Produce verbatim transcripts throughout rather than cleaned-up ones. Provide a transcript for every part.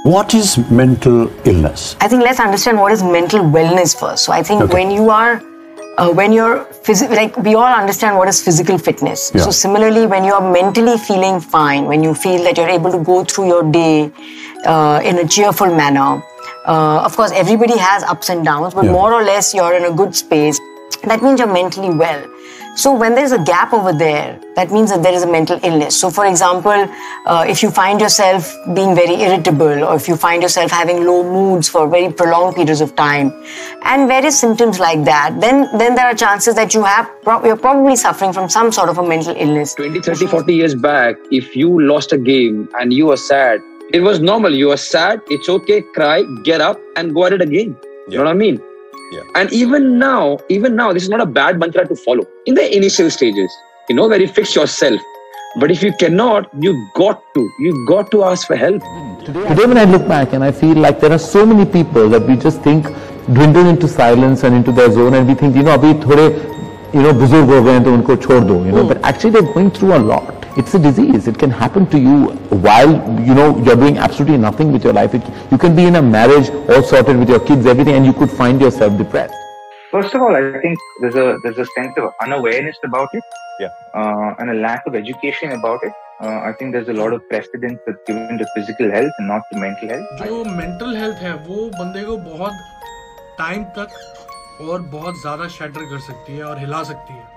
What is mental illness? I think let's understand what is mental wellness first. So I think okay. when you are, uh, when you're, phys- like we all understand what is physical fitness. Yeah. So similarly, when you are mentally feeling fine, when you feel that you're able to go through your day uh, in a cheerful manner, uh, of course, everybody has ups and downs, but yeah. more or less you're in a good space. That means you're mentally well. So when there's a gap over there, that means that there is a mental illness. So for example, uh, if you find yourself being very irritable, or if you find yourself having low moods for very prolonged periods of time, and various symptoms like that, then then there are chances that you have pro- you're probably suffering from some sort of a mental illness. twenty, thirty, forty years back, if you lost a game and you were sad, it was normal. You were sad, it's okay, cry, get up and go at it again. Yeah. You know what I mean? Yeah. And even now, even now, this is not a bad mantra to follow. In the initial stages, you know, where you fix yourself. But if you cannot, you got to, you got to ask for help. Today, Today when I look back and I feel like there are so many people that we just think dwindle into silence and into their zone, and we think, you know, abhi thode, you know, buzurg ho gaye to unko chhod do, you know, mm. but actually they're going through a lot. It's a disease. It can happen to you while, you know, you're doing absolutely nothing with your life. It, you can be in a marriage, all sorted with your kids, everything, and you could find yourself depressed. First of all, I think there's a there's a sense of unawareness about it, yeah, uh, and a lack of education about it. Uh, I think there's a lot of precedence that's given to physical health and not to mental health. जो mental health है, वो बंदे को बहुत time तक और बहुत ज़्यादा shatter कर सकती है और हिला सकती है.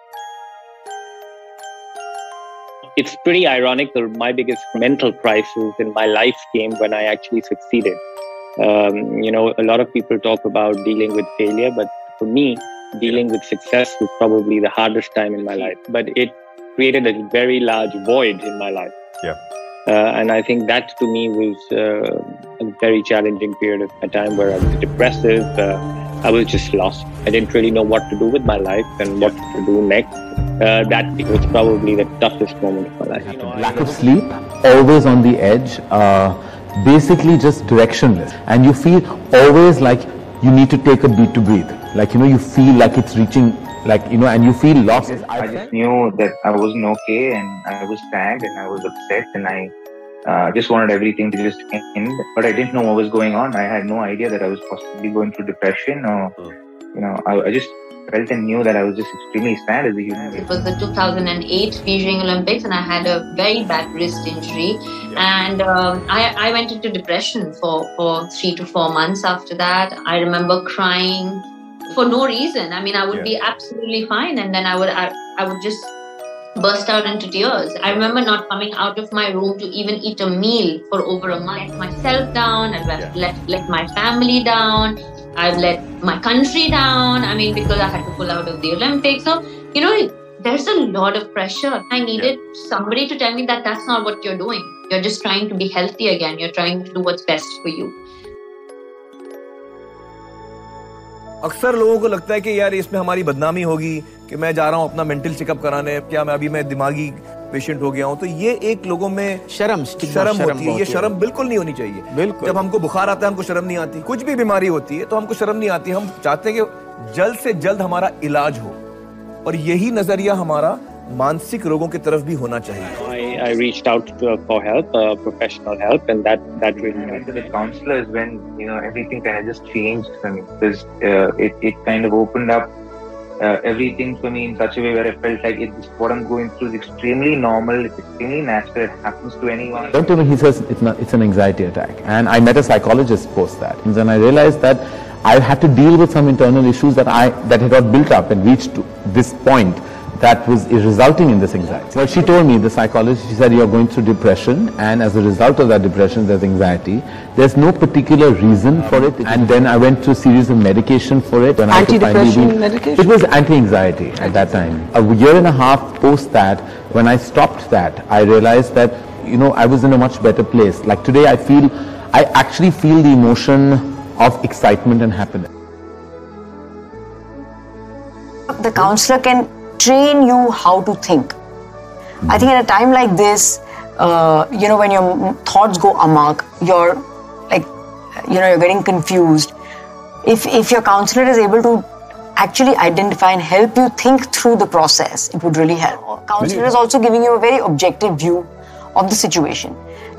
It's pretty ironic that my biggest mental crisis in my life came when I actually succeeded. Um, you know, a lot of people talk about dealing with failure, but for me, dealing with success was probably the hardest time in my life. But it created a very large void in my life. Yeah. Uh, and I think that to me was uh, a very challenging period of my time where I was depressive. Uh, I was just lost. I didn't really know what to do with my life and what to do next. Uh, that was probably the toughest moment of my life. You know, lack of sleep, always on the edge, uh, basically just directionless. And you feel always like you need to take a beat to breathe. Like, you know, you feel like it's reaching, like, you know, and you feel lost. I just knew that I wasn't okay, and I was sad and I was upset, and I uh, just wanted everything to just end. But I didn't know what was going on. I had no idea that I was possibly going through depression, or, you know, I, I just felt and knew that I was just extremely sad as a human being. It was the two thousand eight Beijing Olympics, and I had a very bad wrist injury, and um, I, I went into depression for, for three to four months after that. I remember crying for no reason. I mean, I would yeah. be absolutely fine, and then I would I, I would just burst out into tears. I remember not coming out of my room to even eat a meal for over a month. I let myself down, I let, yeah. let, let my family down, I've let my country down, I mean, because I had to pull out of the Olympics. So, you know, there's a lot of pressure. I needed yeah. somebody to tell me that that's not what you're doing. You're just trying to be healthy again. You're trying to do what's best for you. अक्सर लोगों को लगता है कि यार इसमें हमारी बदनामी होगी कि मैं जा रहा हूँ अपना मेंटल चेकअप कराने, क्या मैं अभी मैं दिमागी पेशेंट हो गया हूँ. तो ये एक लोगों में शर्म शर्म होती है. ये शर्म बिल्कुल नहीं होनी चाहिए. बिल्कुल. जब हमको बुखार आता है हमको शर्म नहीं आती. कुछ भी बीमारी होती है तो हमको शर्म नहीं आती. हम चाहते हैं कि जल्द से जल्द हमारा इलाज हो, और यही नजरिया हमारा मानसिक रोगों की तरफ भी होना चाहिए. I, I reached out to, for help, uh, professional help, and that that really went to the counselors when, you know, everything kind of just changed for me, because uh, it it kind of opened up uh, everything for me in such a way where I felt like it, what I'm going through is extremely normal, it's extremely natural, it happens to anyone. Don't tell me, he says it's not, it's an anxiety attack, and I met a psychologist post that, and I realized that I had to deal with some internal issues that I that had got built up and reached to this point that was resulting in this anxiety. Well, she told me, the psychologist, she said, you're going through depression, and as a result of that depression, there's anxiety. There's no particular reason for it. And then I went through a series of medication for it. Anti-depression medication? It was anti-anxiety at that time. A year and a half post that, when I stopped that, I realized that, you know, I was in a much better place. Like today, I feel, I actually feel the emotion of excitement and happiness. The counselor can train you how to think. Mm-hmm. I think at a time like this, uh, you know, when your thoughts go amok, you're like, you know, you're getting confused. If if your counselor is able to actually identify and help you think through the process, it would really help. Counselor is also giving you a very objective view of the situation.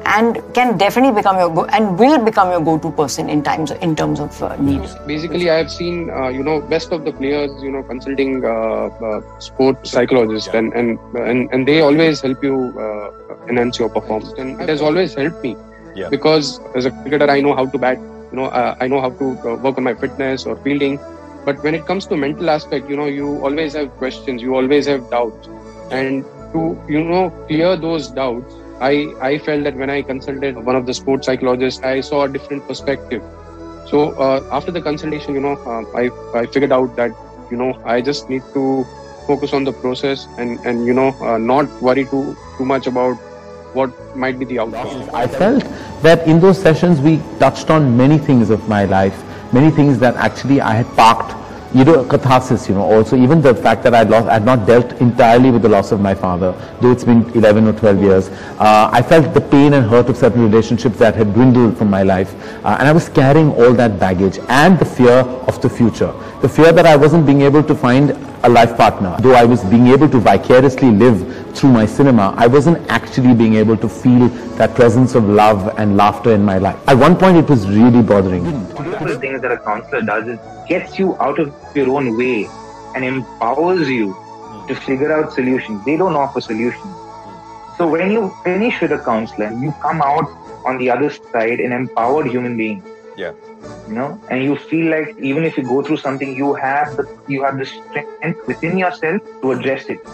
and can definitely become your go and will become your go-to person in times in terms of uh, need. Basically, I have seen uh, you know best of the players you know consulting uh, uh, sport psychologists yeah. and, and and and they always help you uh, enhance your performance, and it has always helped me yeah. because as a cricketer I know how to bat, you know uh, I know how to uh, work on my fitness or fielding, but when it comes to mental aspect, you know you always have questions, you always have doubts, and to you know clear those doubts, I, I felt that when I consulted one of the sports psychologists, I saw a different perspective. So uh, after the consultation, you know, uh, I, I figured out that, you know, I just need to focus on the process and, and you know, uh, not worry too, too much about what might be the outcome. I felt that in those sessions, we touched on many things of my life, many things that actually I had parked. You know, catharsis, you know, also even the fact that I'd lost, I'd not dealt entirely with the loss of my father, though it's been eleven or twelve years. Uh, I felt the pain and hurt of certain relationships that had dwindled from my life. Uh, and I was carrying all that baggage and the fear of the future. The fear that I wasn't being able to find a life partner. Though I was being able to vicariously live through my cinema, I wasn't actually being able to feel that presence of love and laughter in my life. At one point, it was really bothering. One of the things that a counselor does is gets you out of your own way and empowers you to figure out solutions. They don't offer solutions. So when you finish with a counselor, you come out on the other side an empowered human being. Yeah. You know, and you feel like even if you go through something, you have the you have the strength within yourself to address it.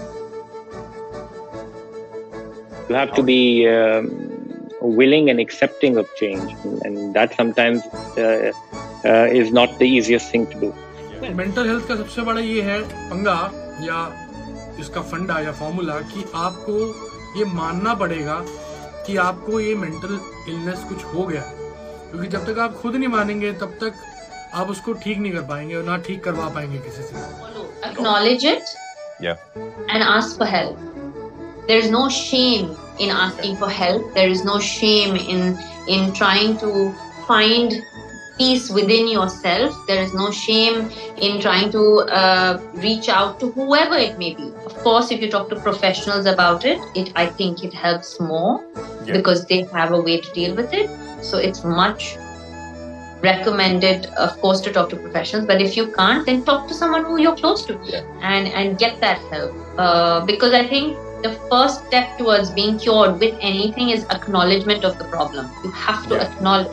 You have to be um, willing and accepting of change, and that sometimes uh, uh, is not the easiest thing to do. Mental health का सबसे बड़ा ये है पंगा या इसका फंडा या फॉर्मूला कि आपको ये मानना पड़ेगा कि आपको ये मेंटल इलनेस कुछ हो गया है, क्योंकि जब तक आप खुद नहीं मानेंगे तब तक आप उसको ठीक नहीं कर पाएंगे और ना ठीक करवा पाएंगे किसी से. Acknowledge it yeah. and ask for help. There is no shame in asking for help. There is no shame in in trying to find peace within yourself. There is no shame in trying to uh, reach out to whoever it may be. Of course, if you talk to professionals about it, it I think it helps more yeah. because they have a way to deal with it. So it's much recommended, of course, to talk to professionals. But if you can't, then talk to someone who you're close to yeah. and, and get that help. Uh, because I think the first step towards being cured with anything is acknowledgement of the problem. You have to yeah. acknowledge.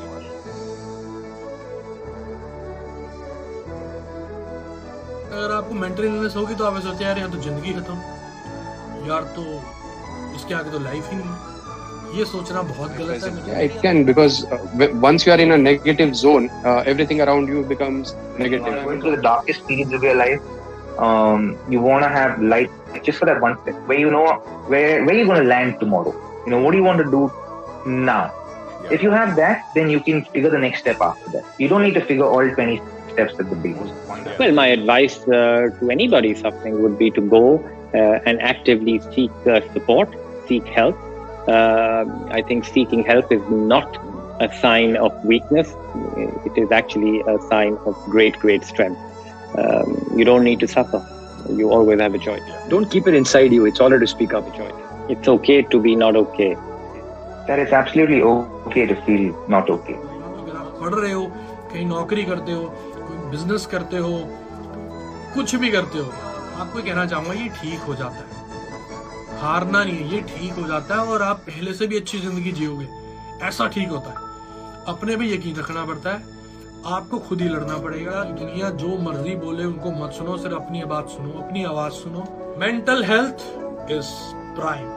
अगर आपको mental illness होगी तो आप सोचते हैं यार, यार तो जिंदगी खत्म, यार तो इसके आगे तो लाइफ ही नहीं. ये सोचना बहुत गलत है. Yeah, it can, because uh, once you are in a negative zone, uh, everything around you becomes negative. Going through the darkest periods of your life, um, you want to have light just for that one step, where you know where where you're going to land tomorrow. You know, what do you want to do now? Yeah. If you have that, then you can figure the next step after that. You don't need to figure all twenty steps at the beginning. Well, my advice uh, to anybody suffering would be to go uh, and actively seek uh, support, seek help. Uh, I think seeking help is not a sign of weakness. It is actually a sign of great, great strength. Um, you don't need to suffer. You always have a choice. Don't keep it inside you. It's alright to speak up. A choice. It's okay to be not okay. That is absolutely okay to feel not okay. अगर आप पढ़ रहे हो, कहीं नौकरी करते हो, कोई बिजनेस करते हो, कुछ भी करते हो, आपको कहना चाहूँगा ये ठीक हो जाता है. हारना नहीं है, ये ठीक हो जाता है और आप पहले से भी अच्छी जिंदगी जियोगे. ऐसा ठीक होता है. अपने पे यकीन रखना पड़ता है. आपको खुद ही लड़ना पड़ेगा. दुनिया जो मर्जी बोले उनको मत सुनो, सिर्फ अपनी बात सुनो, अपनी आवाज सुनो. Mental health is prime.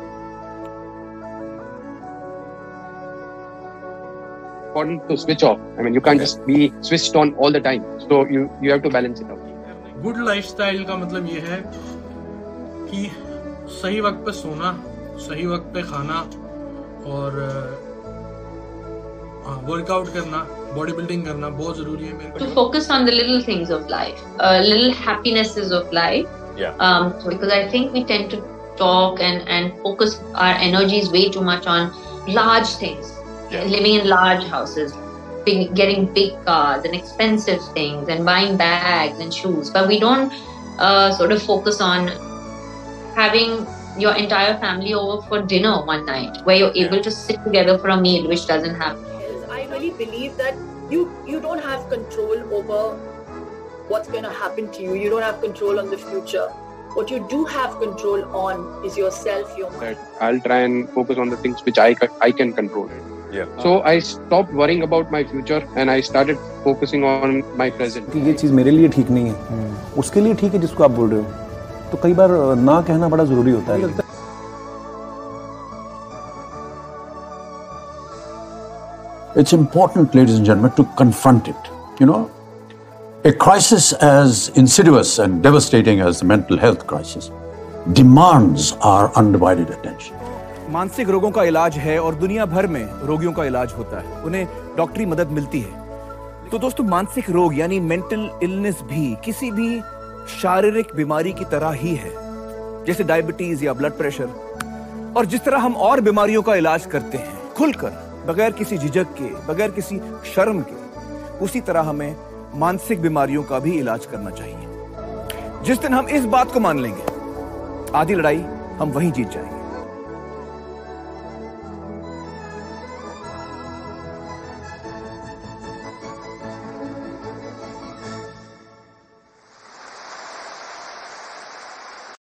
Important to switch off. I mean, you can't just be switched on all the time. So you you have to balance it out. Good lifestyle का मतलब ये है कि सही वक्त पे सोना, सही वक्त पे खाना और वर्कआउट करना, बॉडी बिल्डिंग करना बहुत जरूरी है मेरे को. To focus on the little things of life, uh, little happinesses of life. Yeah. Um, because I think we tend to talk and and focus our energies way too much on large things. Yeah. Living in large houses, big, getting big cars and expensive things and buying bags and shoes. But we don't uh, sort of focus on having your entire family over for dinner one night, where you're able to sit together for a meal, which doesn't happen. I really believe that you you don't have control over what's going to happen to you. You don't have control on the future. What you do have control on is yourself, your mind. I'll try and focus on the things which I I can control. Yeah. So I stopped worrying about my future and I started focusing on my present. कि ये चीज मेरे लिए ठीक नहीं है, उसके लिए ठीक है जिसको आप बोल रहे हो. तो कई बार ना कहना बड़ा जरूरी होता है. It's important, ladies and gentlemen, to confront it. You know, a crisis as insidious and devastating as the mental health crisis demands our undivided attention. मानसिक रोगों का इलाज है और दुनिया भर में रोगियों का इलाज होता है, उन्हें डॉक्टरी मदद मिलती है. तो दोस्तों, मानसिक रोग यानी मेंटल इलनेस भी किसी भी शारीरिक बीमारी की तरह ही है, जैसे डायबिटीज या ब्लड प्रेशर. और जिस तरह हम और बीमारियों का इलाज करते हैं खुलकर, बगैर किसी झिझक के, बगैर किसी शर्म के, उसी तरह हमें मानसिक बीमारियों का भी इलाज करना चाहिए. जिस दिन हम इस बात को मान लेंगे, आधी लड़ाई हम वहीं जीत जाएंगे.